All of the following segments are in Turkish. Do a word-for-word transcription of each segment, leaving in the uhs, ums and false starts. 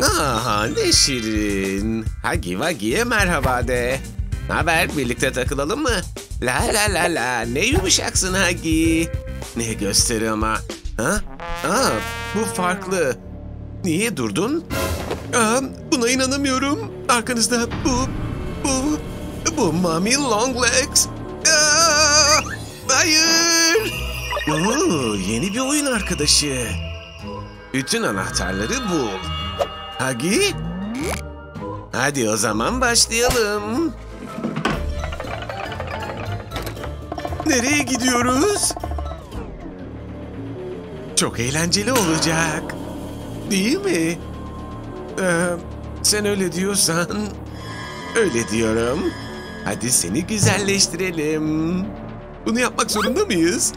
Aha, ne şirin. Hagi Vagi'ye merhaba de. Haber, birlikte takılalım mı? La la la la, ne yumuşaksın Hagi. Ne gösteri ama. Ha? Aa, bu farklı. Niye durdun? Aa, buna inanamıyorum. Arkanızda bu, bu, bu Mami Longlegs. Aa, hayır. Oo, yeni bir oyun arkadaşı. Bütün anahtarları bul. Hagi? Hadi o zaman başlayalım. Nereye gidiyoruz? Çok eğlenceli olacak. Değil mi? Ee, sen öyle diyorsan öyle diyorum. Hadi seni güzelleştirelim. Bunu yapmak zorunda mıyız?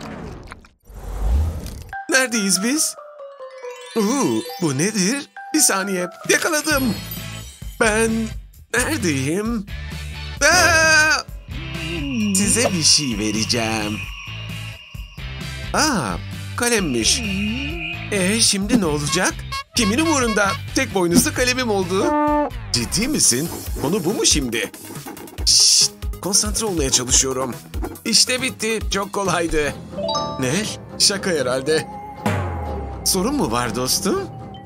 Neredeyiz biz? Oo, bu nedir? Bir saniye. Yakaladım. Ben neredeyim? Aa! Size bir şey vereceğim. Aa, kalemmiş. Ee, şimdi ne olacak? Kimin umurunda? Tek boynuzlu kalemim oldu. Ciddi misin? Konu bu mu şimdi? Şşt, konsantre olmaya çalışıyorum. İşte bitti. Çok kolaydı. Ne? Şaka herhalde. Sorun mu var dostum?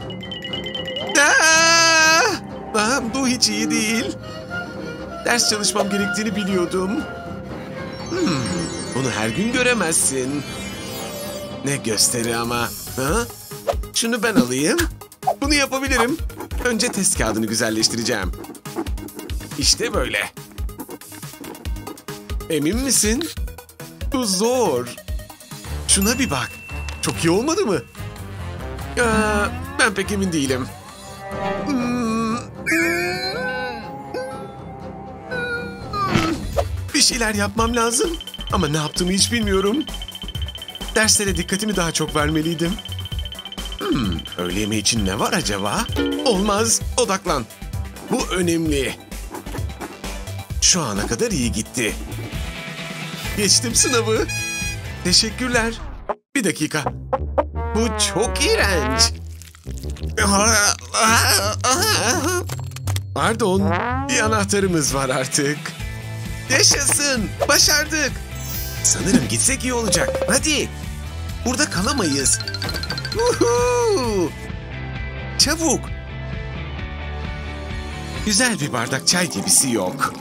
Aa! Aa, bu hiç iyi değil. Ders çalışmam gerektiğini biliyordum. Hmm, bunu her gün göremezsin. Ne gösteri ama. Ha? Şunu ben alayım. Bunu yapabilirim. Önce test kağıdını güzelleştireceğim. İşte böyle. Emin misin? Bu zor. Şuna bir bak. Çok iyi olmadı mı? Aa, ben pek emin değilim. Hmm. Bir şeyler yapmam lazım. Ama ne yaptığımı hiç bilmiyorum. Derslere dikkatimi daha çok vermeliydim. Hmm, öğle yemeği için ne var acaba? Olmaz, odaklan. Bu önemli. Şu ana kadar iyi gitti. Geçtim sınavı. Teşekkürler. Bir dakika. Bu çok iğrenç. Pardon, bir anahtarımız var artık. Yaşasın, başardık. Sanırım gitsek iyi olacak. Hadi. Burada kalamayız. Uhu! Çabuk. Güzel bir bardak çay gibisi yok.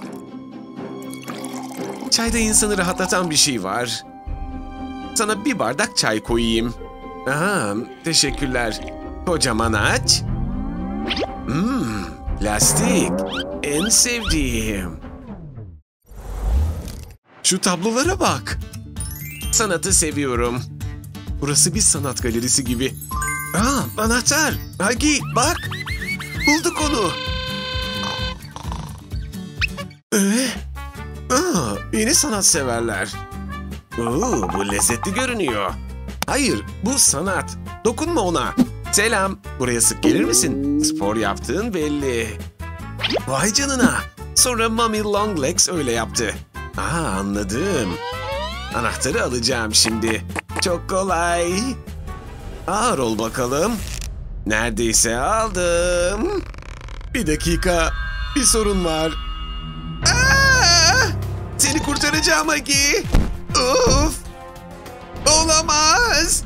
Çayda insanı rahatlatan bir şey var. Sana bir bardak çay koyayım. Aha, teşekkürler. Kocaman aç. Hmm, lastik. En sevdiğim. Şu tablolara bak. Sanatı seviyorum. Burası bir sanat galerisi gibi. Aa, anahtar. Hagi, bak. Bulduk onu. Ee, aa, yeni sanatseverler. Oo, bu lezzetli görünüyor. Hayır, bu sanat. Dokunma ona. Selam, buraya sık gelir misin? Spor yaptığın belli. Vay canına. Sonra Mami Longlegs öyle yaptı. Aa, anladım. Anahtarı alacağım şimdi. Çok kolay. Ağır ol bakalım. Neredeyse aldım. Bir dakika. Bir sorun var. Aa! Seni kurtaracağım Hagi. Of. Olamaz.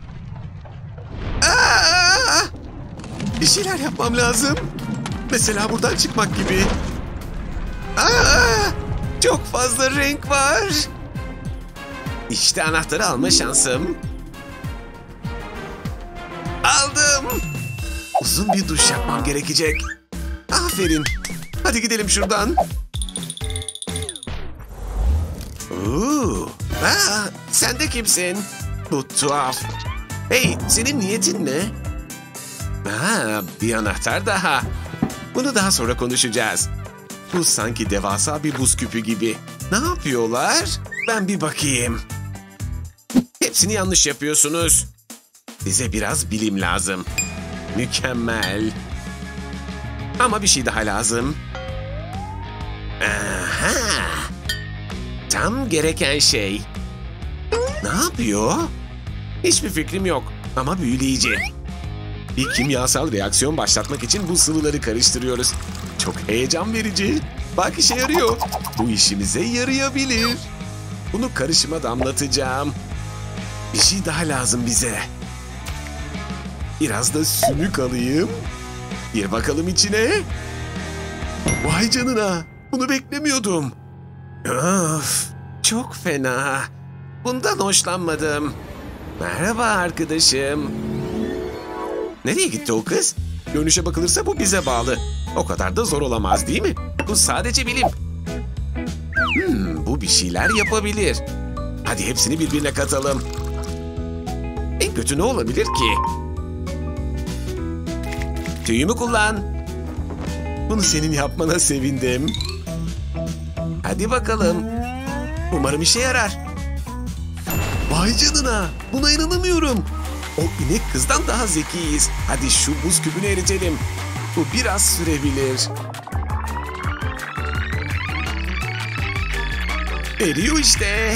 Aa! Bir şeyler yapmam lazım. Mesela buradan çıkmak gibi. Aa! Çok fazla renk var. İşte anahtarı alma şansım. Aldım. Uzun bir duş yapmam gerekecek. Aferin. Hadi gidelim şuradan. Oo. Aa, sen de kimsin? Bu tuhaf. Hey, senin niyetin ne? Aa, bir anahtar daha. Bunu daha sonra konuşacağız. Bu sanki devasa bir buz küpü gibi. Ne yapıyorlar? Ben bir bakayım. Hepsini yanlış yapıyorsunuz. Size biraz bilim lazım. Mükemmel. Ama bir şey daha lazım. Aha! Tam gereken şey. Ne yapıyor? Hiçbir fikrim yok ama büyüleyici. Bir kimyasal reaksiyon başlatmak için bu sıvıları karıştırıyoruz. Çok heyecan verici. Bak işe yarıyor. Bu işimize yarayabilir. Bunu karışıma damlatacağım. Bir şey daha lazım bize. Biraz da sümük alayım. Gir bakalım içine. Vay canına. Bunu beklemiyordum. Of, çok fena. Bundan hoşlanmadım. Merhaba arkadaşım. Nereye gitti o kız? Görünüşe bakılırsa bu bize bağlı. O kadar da zor olamaz değil mi? Bu sadece bilim. Hmm, bu bir şeyler yapabilir. Hadi hepsini birbirine katalım. En kötü ne olabilir ki? Tüyümü kullan. Bunu senin yapmana sevindim. Hadi bakalım. Umarım işe yarar. Vay canına. Buna inanamıyorum. O inek kızdan daha zekiyiz. Hadi şu buz küpünü eritelim. Bu biraz sürebilir. Eriyor işte.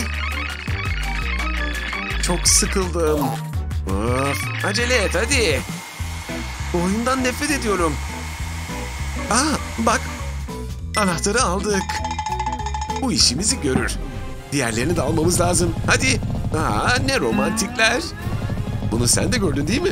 Çok sıkıldım. Of, acele et hadi. Bu oyundan nefret ediyorum. Aa, bak. Anahtarı aldık. Bu işimizi görür. Diğerlerini de almamız lazım. Hadi. Aa, ne romantikler. Bunu sen de gördün değil mi?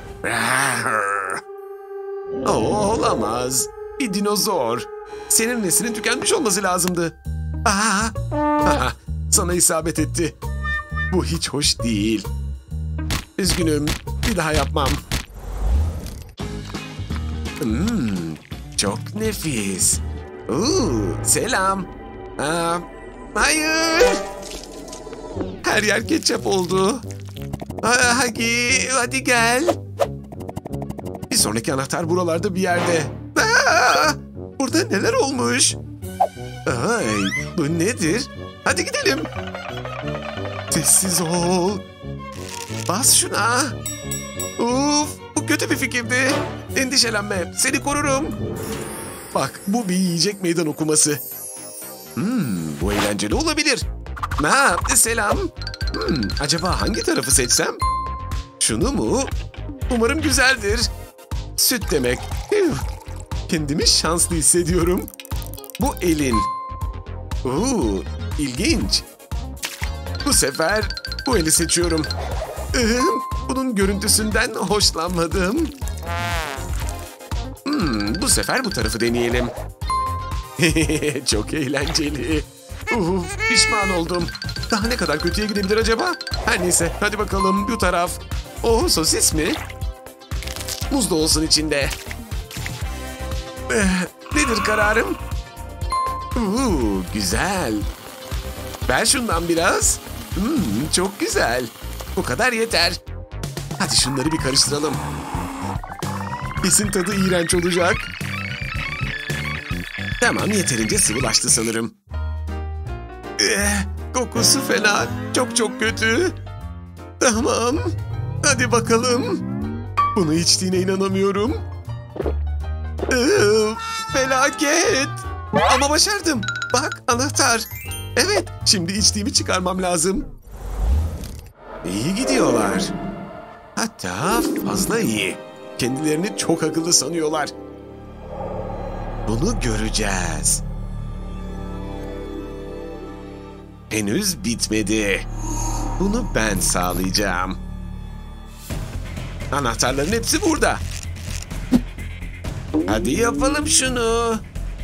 Oo, olamaz. Bir dinozor. Senin neslinin tükenmiş olması lazımdı. Aa, aha, sana isabet etti. Bu hiç hoş değil. Üzgünüm. Bir daha yapmam. Hmm, çok nefis. Oo, selam. Aa, hayır. Her yer ketçap oldu. Aa, hadi, hadi gel. Bir sonraki anahtar buralarda bir yerde. Aa, burada neler olmuş? Ay, bu nedir? Hadi gidelim. Sessiz ol. Bas şuna. Uf, bu kötü bir fikirdi. Endişelenme, seni korurum. Bak, bu bir yiyecek meydan okuması. Hmm, bu eğlenceli olabilir. Ha, selam. Hmm, acaba hangi tarafı seçsem? Şunu mu? Umarım güzeldir. Süt demek. Kendimi şanslı hissediyorum. Bu elin. Oo, ilginç. Bu sefer bu eli seçiyorum. Bunun görüntüsünden hoşlanmadım. Hmm, bu sefer bu tarafı deneyelim. Çok eğlenceli. Uf, pişman oldum. Daha ne kadar kötüye gidebilir acaba? Her neyse, hadi bakalım bu taraf. Oh, sosis mi? Muz da olsun içinde. Eh, nedir kararım? Uuu, güzel. Ver şundan biraz. Hmm, çok güzel. Bu kadar yeter. Hadi şunları bir karıştıralım. Kesin tadı iğrenç olacak. Tamam, yeterince sıvılaştı sanırım. Eh, kokusu fena. Çok çok kötü. Tamam. Hadi bakalım. Bunu içtiğine inanamıyorum. Eh, felaket. Ama başardım. Bak, anahtar. Evet, şimdi içtiğimi çıkarmam lazım. İyi gidiyorlar. Hatta fazla iyi. Kendilerini çok akıllı sanıyorlar. Bunu göreceğiz. Henüz bitmedi. Bunu ben sağlayacağım. Anahtarların hepsi burada. Hadi yapalım şunu.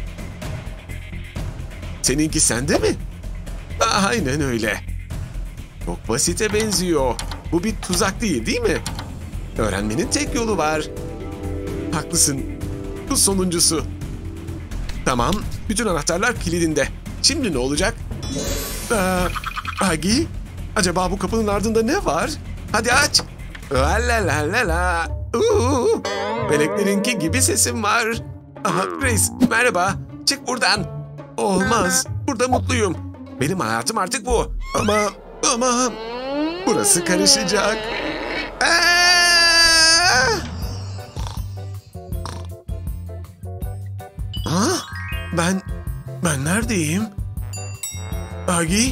Seninki sende mi? Aa, aynen öyle. Çok basite benziyor. Bu bir tuzak değil, değil mi? Öğrenmenin tek yolu var. Haklısın. Bu sonuncusu. Tamam, bütün anahtarlar kilidinde. Şimdi ne olacak? Aa, Agi, acaba bu kapının ardında ne var? Hadi aç. La la la la la. Uuu, meleklerinki gibi sesim var. Aha, Grace, merhaba. Çık buradan. Olmaz, burada mutluyum. Benim hayatım artık bu. Ama, ama... Burası karışacak. Aa! Ha? Ben... Ben neredeyim? Agi?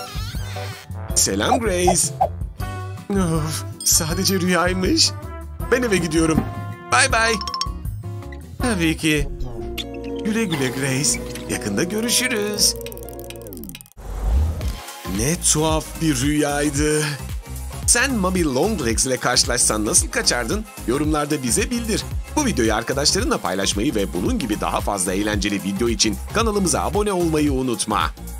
Selam Grace. Of, sadece rüyaymış. Ben eve gidiyorum. Bay bay. Tabii ki. Güle güle Grace. Yakında görüşürüz. Ne tuhaf bir rüyaydı. Sen Mummy Longlegs ile karşılaşsan nasıl kaçardın? Yorumlarda bize bildir. Bu videoyu arkadaşlarınla paylaşmayı ve bunun gibi daha fazla eğlenceli video için kanalımıza abone olmayı unutma.